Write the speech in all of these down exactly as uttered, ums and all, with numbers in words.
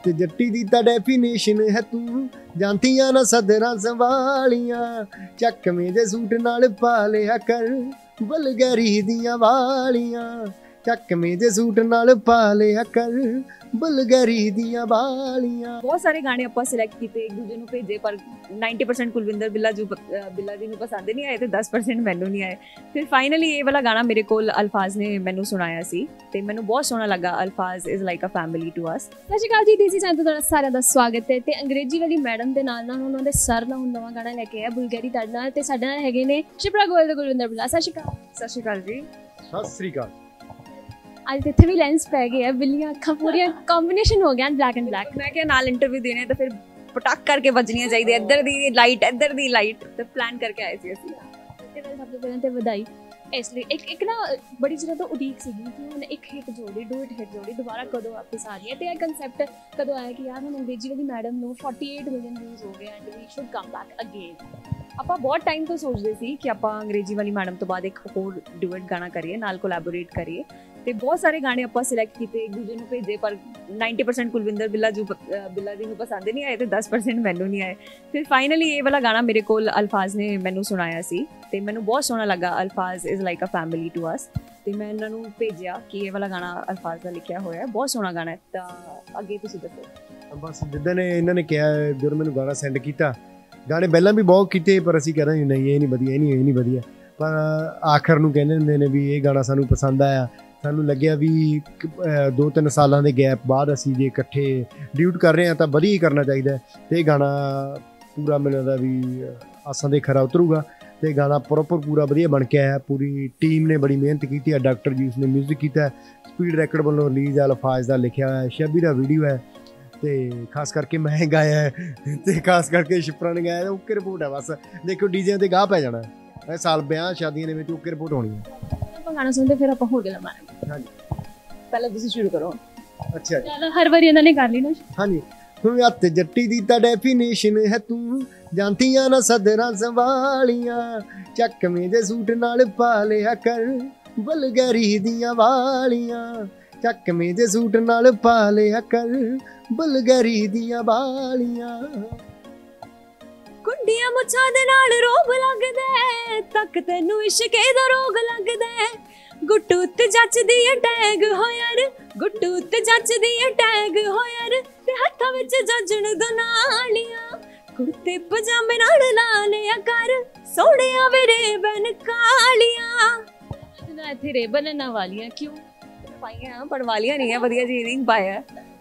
हत्थ जट्टी दी तां डेफिनेशन है तू जानतियां ना सदरां संभालियां चकमे दे सूट नाल पा लिया कर बलगैरी दियां वालियां चकमे दे सूट नाल पा लिया कर बलगैरी दियां वालियां। बहुत सारे गाने ਆਪਾਂ ਸਿਲੈਕਟ ਕੀਤੇ ਇੱਕ ਦੂਜੇ ਨੂੰ ਭੇਜੇ ਪਰ ninety percent ਕੁਲਵਿੰਦਰ ਬਿੱਲਾ ਜੋ ਬਿੱਲਾ ਜੀ ਨੂੰ ਪਸੰਦ ਨਹੀਂ ਆਏ ਤੇ ten percent ਮੈਨੂੰ ਨਹੀਂ ਆਏ। ਫਿਰ ਫਾਈਨਲੀ ਇਹ ਵਾਲਾ ਗਾਣਾ ਮੇਰੇ ਕੋਲ ਅਲਫਾਜ਼ ਨੇ ਮੈਨੂੰ ਸੁਣਾਇਆ ਸੀ ਤੇ ਮੈਨੂੰ ਬਹੁਤ ਸੋਹਣਾ ਲੱਗਾ। Alfaaz is like a family to us. ਸਤਿ ਸ਼੍ਰੀ ਅਕਾਲ ਜੀ, ਦੇਸੀ ਚੈਨਲ ਤੋਂ ਤੁਹਾਡਾ ਸਾਰਿਆਂ ਦਾ ਸਵਾਗਤ ਹੈ। ਤੇ ਅੰਗਰੇਜ਼ੀ ਵਾਲੀ ਮੈਡਮ ਦੇ ਨਾਲ ਨਾਲ ਉਹਨਾਂ ਦੇ ਸਰ ਨਾਲ ਹੁਣ ਨਵਾਂ ਗਾਣਾ ਲੈ ਕੇ ਆਇਆ ਬੁਲਗੈਰੀ ਤੁਹਾਡੇ ਨਾਲ ਤੇ ਸਾਡੇ ਨਾਲ ਹੈਗੇ ਨੇ ਸ਼ਿਪਰਾ ਗੋਇਲ ਤੇ ਕੁਲਵਿੰਦਰ ਬਿੱਲਾ। ਸਤਿ ਸ਼੍ਰੀ ਅਕਾਲ। ਸਤਿ ਸ਼੍ਰੀ ਅਕਾਲ ਜੀ। ਸਤਿ ਸ੍ਰੀ ਅਕਾਲ। ਅੱਜ ਤੇ ਇੱਥੇ ਵੀ ਲੈਂਸ ਪੈ ਗਏ ਆ, ਬਿੱਲੀਆਂ ਅੱਖਾਂ ਪੂਰੀਆਂ ਕੰਬੀਨੇਸ਼ਨ ਹੋ ਗਿਆ ਬਲੈਕ ਐਂਡ ਬਲੈਕ। ਮੈਂ ਕਿਹਾ ਨਾਲ ਇੰਟਰਵਿਊ ਦੇਣੇ ਤਾਂ ਫਿਰ ਪਟਾਕ ਕਰਕੇ ਵੱਜਣੀਆਂ ਚਾਹੀਦੀਆਂ, ਇੱਧਰ ਦੀ ਲਾਈਟ ਇੱਧਰ ਦੀ ਲਾਈਟ ਤੇ ਪਲਾਨ ਕਰਕੇ ਆਏ ਸੀ ਅਸੀਂ। ਤੇ ਸਭ ਤੋਂ ਪਹਿਲਾਂ ਤੇ ਵਧਾਈ ਇਸ ਲਈ। ਇੱਕ ਇੱਕ ਨਾ ਬੜੀ ਚਿਰ ਤੋਂ ਉਡੀਕ ਸੀਗੀ ਕਿ ਹੁਣ ਇੱਕ ਹਿੱਟ ਜੋੜੀ ਡੂ ਇਟ ਹਿੱਟ ਜੋੜੀ ਦੁਬਾਰਾ ਕਦੋਂ ਵਾਪਸ ਆ ਰਹੀ ਹੈ ਤੇ ਇਹ ਕਨਸੈਪਟ ਕਦੋਂ ਆਇਆ ਕਿ ਯਾਰ ਹੁਣ ਅੰਗਰੇਜ਼ੀ ਵਾਲੀ ਮੈਡਮ ਨੂੰ forty-eight ਮਿਲੀਅਨ ਵਿਊਜ਼ ਹੋ ਗਏ and we should come back again. ਆਪਾਂ ਬਹੁਤ ਟਾਈਮ ਤੋਂ ਸੋਚਦੇ ਸੀ ਕਿ ਆਪਾਂ ਅੰਗਰੇਜ਼ੀ ਵਾਲੀ ਮੈਡਮ ਤੋਂ ਬਾਅਦ ਇੱਕ ਹੋਰ ਡੂਇਟ ਗਾਣਾ ਕਰੀਏ, ਨਾਲ ਕੋਲੈਬੋਰੇਟ ਕਰੀਏ ਤੇ ਬਹੁਤ ਸਾਰੇ ਗਾਣੇ ਆਪਾਂ ਸਿਲੈਕਟ ਕੀਤੇ ਇੱਕ ਦੂਜੇ ਨੂੰ ਭੇਜੇ ਪਰ ninety percent ਕੁਲਵਿੰਦਰ ਬਿੱਲਾ ਜੋ ਬਿੱਲਾ ਜੀ ਨੂੰ ਪਸੰਦ ਨਹੀਂ ਆਏ ਤੇ ten percent ਮੈਨੂੰ ਨਹੀਂ ਆਏ। ਫਿਰ ਫਾਈਨਲੀ ਇਹ ਵਾਲਾ ਗਾਣਾ ਮੇਰੇ ਕੋਲ ਅਲਫਾਜ਼ ਨੇ ਮੈਨੂੰ ਸੁਣਾਇਆ ਸੀ ਤੇ ਮੈਨੂੰ ਬਹੁਤ ਸੋਹਣਾ ਲੱਗਾ। Alfaaz is like a family to us ਤੇ ਮੈਂ ਇਹਨਾਂ ਨੂੰ ਭੇਜਿਆ ਕਿ ਇਹ ਵਾਲਾ ਗਾਣਾ ਅਲਫਾਜ਼ ਦਾ ਲਿਖਿਆ ਹੋਇਆ ਬਹੁਤ ਸੋਹਣਾ ਗਾਣਾ ਹੈ। ਤਾਂ ਅੱਗੇ ਤੁਸੀਂ ਦੱਸੋ। ਬਸ ਜਿੱਦਾਂ ਨੇ ਇਹਨਾਂ ਨੇ ਕਿਹਾ ਜਦੋਂ ਮੈਨੂੰ ਗਾਣਾ ਸੈਂਡ ਕੀਤਾ, ਗਾਣੇ ਪਹਿਲਾਂ ਵੀ ਬਹੁਤ ਕੀਤੇ ਪਰ ਅਸੀਂ ਕਹਿੰਦੇ ਨਹੀਂ ਇਹ ਨਹੀਂ ਵਧੀਆ, ਇਹ ਨਹੀਂ ਇਹ ਨਹੀਂ ਵਧੀਆ, ਪਰ ਆਖਰ ਨੂੰ ਕਹਿੰਦੇ ਹੁੰਦੇ ਨੇ ਵੀ ਇਹ ਗਾਣਾ ਸਾਨੂੰ ਪਸੰਦ ਆਇਆ। ਸਾਨੂੰ ਲੱਗਿਆ ਵੀ ਦੋ ਤਿੰਨ ਸਾਲਾਂ ਦੇ ਗੈਪ ਬਾਅਦ ਅਸੀਂ ਜੇ ਇਕੱਠੇ ਡਿਊਟ ਕਰ ਰਹੇ ਹਾਂ ਤਾਂ ਵਧੀਆ ਹੀ ਕਰਨਾ ਚਾਹੀਦਾ ਤੇ ਇਹ ਗਾਣਾ ਪੂਰਾ ਮੈਨੂੰ ਲੱਗਦਾ ਵੀ ਆਸਾਂ ਦੇ ਖਰਾ ਉਤਰੂਗਾ ਤੇ ਗਾਣਾ ਪ੍ਰੋਪਰ ਪੂਰਾ ਵਧੀਆ ਬਣ ਕੇ ਆਇਆ। ਪੂਰੀ ਟੀਮ ਨੇ ਬੜੀ ਮਿਹਨਤ ਕੀਤੀ ਹੈ, ਡਾਕਟਰ ਜੀ ਉਸਨੇ ਮਿਊਜ਼ਿਕ ਕੀਤਾ, ਸਪੀਡ ਰੈਕਡ ਵੱਲੋਂ ਰਿਲੀਜ਼ ਅਲਫਾਜ਼ ਦਾ ਲਿਖਿਆ ਹੋਇਆ, ਸ਼ਬੀ ਦਾ ਵੀਡੀਓ ਹੈ ਤੇ ਖਾਸ ਕਰਕੇ ਮੈਂ ਗਾਇਆ ਤੇ ਖਾਸ ਕਰਕੇ ਸ਼ਿਪਰਾ ਨੇ ਗਾਇਆ। ਓਕੇ ਰਿਪੋਰਟ ਹੈ, ਬਸ ਦੇਖੋ ਡੀਜਿਆਂ ਤੇ ਗਾਹ ਪੈ ਜਾਣਾ ਇਹ ਸਾਲ ਵਿਆਹ ਸ਼ਾਦੀਆਂ ਦੇ ਵਿੱਚ ਓਕੇ ਰਿਪੋਰਟ ਹੋਣੀ ਹੈ। ਆਪਾਂ ਗਾਣਾ ਸੁਣਦੇ ਫਿਰ ਆਪਾਂ ਹੋਰ ਗੱਲਾਂ ਮਾਰਾਂਗੇ। ਹਾਂਜੀ ਪਹਿਲਾਂ ਤੁਸੀਂ ਸ਼ੁਰੂ ਕਰੋ। ਅੱਛਾ ਜੀ। ਹਰ ਵਾਰੀ ਇਹਨਾਂ ਨੇ ਕਰ ਲਈ ਨਾ। ਹਾਂਜੀ। ਹੱਥ ਜੱਟੀ ਦੀ ਤਾਂ ਡੈਫੀਨੇਸ਼ਨ ਹੈ ਤੂੰ ਜਾਂਤੀਆਂ ਨਾ ਸਦਰਾਂ ਸੰਭਾਲੀਆਂ ਚੱਕਵੇਂ ਦੇ ਸੂਟ ਨਾਲ ਪਾ ਲਿਆ ਕਰ ਬਲਗੈਰੀ ਦੀਆਂ ਵਾਲੀਆਂ ਚੱਕਵੇਂ ਦੇ ਸੂਟ ਨਾਲ ਪਾ ਲਿਆ ਕਰ ਬਲਗੈਰੀ ਦੀਆਂ ਵਾਲੀਆਂ। ਕੁੰਡੀਆਂ ਮੁੱਛਾਂ ਦੇ ਨਾਲ ਰੋਬ ਲੱਗਦਾ ਤੱਕ ਤੈਨੂੰ ਇਸ਼ਕੇ ਦਾ ਰੋਗ ਲੱਗਦਾ ਗੁੱਟੂ ਉੱਤੇ ਜੱਚਦੀ ਏ ਟੈਗ ਹੋ ਯਾਰ ਗੁੱਟੂ ਉੱਤੇ ਜੱਚਦੀ ਏ ਟੈਗ ਹੋ ਯਾਰ ਤੇ ਹੱਥਾਂ ਵਿੱਚ ਜੱਜਣ ਦੋ ਨਾਲੀਆਂ ਕੁੜਤੇ ਪਜਾਮੇ ਨਾਲ ਲਾ ਲਿਆ ਕਰ ਸੋਹਣਿਆ ਵੇਰੇ ਬਨ ਕਾਲੀਆਂ। ਨਾ ਇੱਥੇ ਰੇਬਨ ਨਾ ਵਾਲੀਆਂ ਕਿਉਂ ਪਾਈਆਂ ਪਰ ਵਾਲੀਆਂ ਨਹੀਂ ਹੈ, ਵਧੀਆ ਜੀ ਰਿੰਗ ਪਾਇਆ।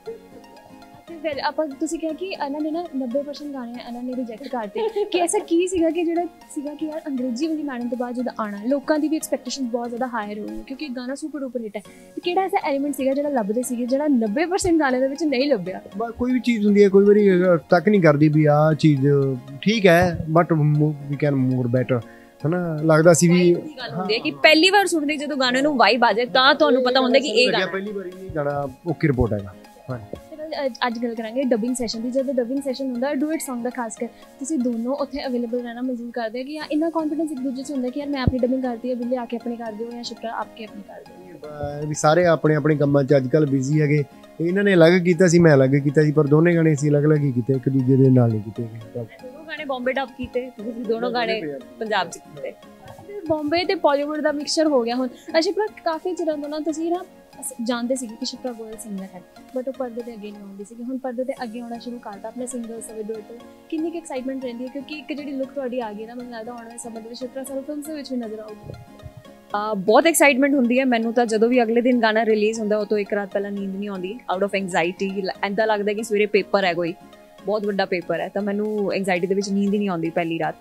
ਫਿਰ ਆਪਾਂ ਤੁਸੀਂ ਕਿਹਾ ਕਿ ਇਹਨਾਂ ਨੇ ਨਾ ਨੱਬੇ ਪਰਸੈਂਟ ਗਾਣੇ ਇਹਨਾਂ ਨੇ ਰਿਜੈਕਟ ਕਰਤੇ ਕਿ ਐਸਾ ਕੀ ਸੀਗਾ ਕਿ ਜਿਹੜਾ ਸੀਗਾ ਕਿ ਯਾਰ ਅੰਗਰੇਜ਼ੀ ਵਾਲੀ ਮੈਡਮ ਤੋਂ ਬਾਅਦ ਜਦੋਂ ਆਉਣਾ ਲੋਕਾਂ ਦੀ ਵੀ ਐਕਸਪੈਕਟੇਸ਼ਨ ਬਹੁਤ ਜ਼ਿਆਦਾ ਹਾਇਰ ਹੋਣੀ ਕਿਉਂਕਿ ਗਾਣਾ ਸੁਪਰ ਡੂਪਰ ਹਿੱਟ ਹੈ ਤੇ ਕਿਹੜਾ ਐਸਾ ਐਲੀਮੈਂਟ ਸੀਗਾ ਜਿਹੜਾ ਲੱਭਦੇ ਸੀਗੇ ਜਿਹੜਾ ਨੱਬੇ ਪਰਸੈਂਟ ਗਾਣੇ ਦੇ ਵਿੱਚ ਨਹੀਂ ਲੱਭਿਆ। ਕੋਈ ਵੀ ਚੀਜ਼ ਹੁੰਦੀ ਹੈ ਕਈ ਵਾਰੀ ਤੱਕ ਨਹੀਂ ਕਰਦੀ ਵੀ ਆਹ ਚੀਜ਼ ਠੀਕ ਹੈ but we can more better ਹਨਾ ਲੱਗਦਾ ਸੀ ਵੀ ਗੱਲ ਹੁੰਦੀ ਹੈ ਕਿ ਪਹਿਲੀ ਵਾਰ ਸੁਣਦੇ ਜਦੋਂ ਗਾਣੇ ਨੂੰ ਵਾਈਬ ਆ ਜਾਏ ਤਾਂ ਤੁਹਾਨੂੰ ਪਤਾ ਹੁੰਦਾ ਕਿ ਇਹ ਗਾਣਾ ਪਹਿਲੀ ਵਾਰੀ ਨਹੀਂ ਗਾਣਾ ਓਕੇ ਰਿਪੋਰਟ ਹੈਗਾ। ਹਾਂਜੀ। ਅੱਜ ਗੱਲ ਕਰਾਂਗੇ ਡਬਿੰਗ ਸੈਸ਼ਨ ਦੀ। ਜਦੋਂ ਡਬਿੰਗ ਸੈਸ਼ਨ ਹੁੰਦਾ ਡੂਇਟ ਸੌਂਗ ਦਾ ਖਾਸ ਕਰ ਤੁਸੀਂ ਦੋਨੋਂ ਉੱਥੇ ਅਵੇਲੇਬਲ ਰਹਿਣਾ ਮਨਜ਼ੂਰ ਕਰਦੇ ਹੋ ਕਿ ਯਾਰ ਇੰਨਾ ਕੌਨਫੀਡੈਂਸ ਇੱਕ ਦੂਜੇ 'ਚ ਹੁੰਦਾ ਕਿ ਯਾਰ ਮੈਂ ਆਪਣੀ ਡਬਿੰਗ ਕਰਦੀ ਹਾਂ ਬਿੱਲੇ ਆ ਕੇ ਆਪਣੀ ਕਰ ਦਿਓ ਜਾਂ ਸ਼ਿਪਰਾ ਆਪ ਕੇ ਆਪਣੀ ਕਰ ਦਿਓ ਵੀ ਸਾਰੇ ਆਪਣੇ ਆਪਣੇ ਕੰਮਾਂ 'ਚ ਅੱਜ ਕੱਲ੍ਹ ਬਿਜ਼ੀ ਹੈਗੇ। ਇਹਨਾਂ ਨੇ ਅਲੱਗ ਕੀਤਾ ਸੀ ਮੈਂ ਅਲੱਗ ਕੀਤਾ ਸੀ ਪਰ ਦੋਨੇ ਗਾਣੇ ਅਸੀਂ ਅਲੱਗ ਅਲੱਗ ਹੀ ਕੀਤੇ ਇੱਕ ਦੂਜੇ ਦੇ ਨਾਲ ਨਹੀਂ ਕੀਤੇ। ਦੋਨੋਂ ਗਾਣੇ ਬੰਬੇ ਡਬ ਕੀਤੇ ਤੁਸੀਂ ਦੋਨੋਂ ਗਾਣੇ ਪੰਜਾਬ 'ਚ ਕੀਤੇ। ਬੰਬੇ ਤੇ ਬਾਲੀਵੁੱਡ ਦਾ ਮਿਕਸਚਰ ਹੋ ਗਿਆ ਹੁਣ। ਸ਼ਿਪਰਾ ਕਾਫੀ ਚਿਰਾਂ ਤੋਂ ਨਾ ਤੁਸੀਂ ਨਾ ਜਾਣਦੇ ਸੀਗੇ ਕਿ ਸ਼ਿਪਰਾ ਗੋਇਲ ਸਿੰਗਰ ਹੈ ਬਟ ਉਹ ਪਰਦੇ ਤੇ ਅੱਗੇ ਨਹੀਂ ਆਉਂਦੀ ਸੀਗੀ ਹੁਣ ਪਰਦੇ ਤੇ ਅੱਗੇ ਆਉਣਾ ਸ਼ੁਰੂ ਕਰਤਾ ਆਪਣੇ ਸਿੰਗਲਸ ਦੇ ਡੂਇਟ ਤੋਂ। ਕਿੰਨੀ ਕੁ ਐਕਸਾਈਟਮੈਂਟ ਰਹਿੰਦੀ ਹੈ ਕਿਉਂਕਿ ਇੱਕ ਜਿਹੜੀ ਲੁੱਕ ਤੁਹਾਡੀ ਆ ਗਈ ਨਾ ਮੈਨੂੰ ਲੱਗਦਾ ਆਉਣ ਵਾਲੇ ਸਮੇਂ ਦੇ ਵਿੱਚ ਸ਼ਿਪਰਾ ਸਾਨੂੰ ਫਿਲਮਸ ਦੇ ਵਿੱਚ ਵੀ ਨਜ਼ਰ ਆਊਗੀ। ਬਹੁਤ ਐਕਸਾਈਟਮੈਂਟ ਹੁੰਦੀ ਹੈ ਮੈਨੂੰ ਤਾਂ ਜਦੋਂ ਵੀ ਅਗਲੇ ਦਿਨ ਗਾਣਾ ਰਿਲੀਜ਼ ਹੁੰਦਾ ਉਹ ਤੋਂ ਇੱਕ ਰਾਤ ਪਹਿਲਾਂ ਨੀਂਦ ਨਹੀਂ ਆਉਂਦੀ ਆਊਟ ਆਫ ਐਂਗਜ਼ਾਈਟੀ। ਇੱਦਾਂ ਲੱਗਦਾ ਕਿ ਸਵੇਰੇ ਪੇਪਰ ਹੈ ਕੋਈ ਬਹੁਤ ਵੱਡਾ ਪੇਪਰ ਹੈ ਤਾਂ ਮੈਨੂੰ ਐਂਗਜ਼ਾਈਟੀ ਦੇ ਵਿੱਚ ਨੀਂਦ ਹੀ ਨਹੀਂ ਆਉਂਦੀ ਪਹਿਲੀ ਰਾਤ।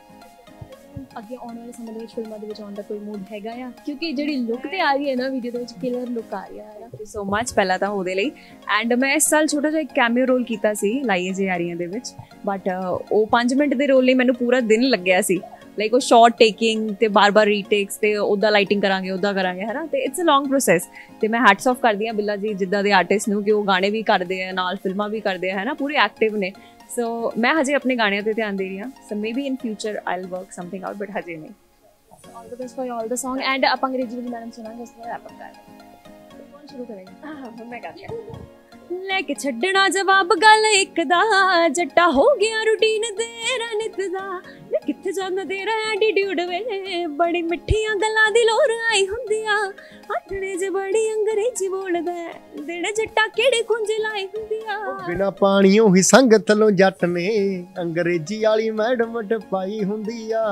ਅੱਗੇ ਆਉਣ ਵਾਲੇ ਸਮੇਂ ਦੇ ਵਿੱਚ ਫਿਲਮਾਂ ਦੇ ਵਿੱਚ ਆਉਣ ਦਾ ਕੋਈ ਮੂਡ ਹੈਗਾ ਆ ਕਿਉਂਕਿ ਜਿਹੜੀ ਲੁੱਕ ਤੇ ਆ ਰਹੀ ਹੈ ਨਾ ਵੀਡੀਓ ਦੇ ਵਿੱਚ ਕਿਲਰ ਲੁੱਕ ਆ ਰਹੀ ਹੈ। ਥੈਂਕ ਯੂ ਸੋ ਮਚ ਪਹਿਲਾਂ ਤਾਂ ਉਹਦੇ ਲਈ ਐਂਡ ਮੈਂ ਇਸ ਸਾਲ ਛੋਟਾ ਜਿਹਾ ਇੱਕ ਕੈਮੀਓ ਰੋਲ ਕੀਤਾ ਸੀ ਲਾਈਏ ਜੇ ਯਾਰੀਆਂ ਦੇ ਵਿੱਚ ਬਟ ਉਹ ਪੰਜ ਮਿੰਟ ਦੇ ਰੋਲ ਲਈ ਮੈਨੂੰ ਪੂਰਾ ਦਿਨ ਲੱਗਿਆ ਸੀ ਲਾਈਕ ਉਹ ਸ਼ਾਰਟ ਟੇਕਿੰਗ ਤੇ ਬਾਰ-ਬਾਰ ਰੀਟੇਕਸ ਤੇ ਉੱਦਾਂ ਲਾਈਟਿੰਗ ਕਰਾਂਗੇ ਉੱਦਾਂ ਕਰਾਂਗੇ ਹੈ ਨਾ ਤੇ ਇਟਸ ਅ ਲੌਂਗ ਪ੍ਰੋਸੈਸ ਤੇ ਮੈਂ ਹੈਟਸ ਆਫ ਕਰਦੀ ਹਾਂ ਬਿੱਲਾ ਜੀ ਜਿੱਦਾਂ ਦੇ ਆਰਟਿਸਟ ਨੂੰ ਕਿ ਉਹ ਗਾਣੇ ਵੀ ਕਰਦੇ ਆ ਨਾਲ ਫਿਲਮਾਂ ਵੀ ਕਰਦੇ ਆ ਹੈ ਨਾ ਪੂਰੇ ਐਕਟਿਵ ਨੇ। ਸੋ ਮੈਂ ਹਜੇ ਆਪਣੇ ਗਾਣਿਆਂ ਤੇ ਧਿਆਨ ਦੇ ਰਹੀ ਹਾਂ so maybe in future I will work something out but ਹਜੇ ਨਹੀਂ। all the best for all the song and ਆਪਾਂ ਅੰਗਰੇਜ਼ੀ ਵਾਲੀ ਮੈਡਮ ਸੁਣਾਂਗੇ ਉਸ ਤੋਂ ਬਾਅਦ ਆਪਾਂ ਕਰਾਂਗੇ। ਕੌਣ ਸ਼ੁਰੂ ਕਰੇਗਾ? ਮੈਂ ਕਰਦੀ ਹਾਂ। ਲੈ ਕੇ ਛੱਡਣਾ ਜਵਾਬ ਗੱਲ ਇੱਕ ਦਾ, ਜੱਟਾ ਹੋ ਗਿਆ ਰੂਟੀਨ ਤੇਰਾ ਨਿਤ ਦਾ। ਵੇ ਕਿੱਥੇ ਜਾਂਦਾ ਤੇਰਾ ਐਟੀਟਿਊਡ ਵੇ, ਬੜੀ ਮਿੱਠੀਆਂ ਗੱਲਾਂ ਦੀ ਲੋਰ ਆਈ ਹੁੰਦੀ ਆ। ਆਥਣੇ ਚ ਬੜੀ ਅੰਗਰੇਜ਼ੀ ਬੋਲਦਾ, ਦਿਨ ਜੱਟਾ ਕਿਹੜੀ ਕੁੰਜ ਲਾਈ ਹੁੰਦੀ ਆ। ਬਿਨਾ ਪਾਣੀਓ ਹੀ ਸੰਗਤ ਲੋ ਜੱਟ ਨੇ, ਅੰਗਰੇਜ਼ੀ ਵਾਲੀ ਮੈਡਮ ਟਪਾਈ ਹੁੰਦੀ ਆ।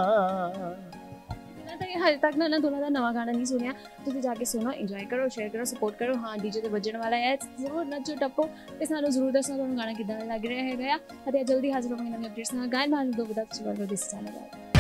ਹਜੇ ਤੱਕ ਨਾ ਇਹਨਾਂ ਦੋਨਾਂ ਦਾ ਨਵਾਂ ਗਾਣਾ ਨਹੀਂ ਸੁਣਿਆ, ਤੁਸੀਂ ਜਾ ਕੇ ਸੁਣੋ, ਇੰਜੋਏ ਕਰੋ, ਸ਼ੇਅਰ ਕਰੋ, ਸਪੋਰਟ ਕਰੋ। ਹਾਂ ਡੀਜੇ ਤੇ ਵੱਜਣ ਵਾਲਾ ਹੈ, ਜ਼ਰੂਰ ਨੱਚੋ ਟੱਪੋ ਤੇ ਸਾਨੂੰ ਜ਼ਰੂਰ ਦੱਸੋ ਤੁਹਾਨੂੰ ਗਾਣਾ ਕਿੱਦਾਂ ਦਾ ਲੱਗ ਰਿਹਾ ਹੈਗਾ ਆ। ਅਤੇ ਜਲਦੀ ਹਾਜ਼ਰ ਹੋਵਾਂਗੇ ਨਵੀਂ ਅਪਡੇਟਸ ਨਾਲ। ਗਾਇਨ ਮਾਰਨ ਤੋਂ ਬਾਅਦ ਤੁਸੀਂ ਵੱਲੋਂ ਦਿਸ ਚੈਨਲ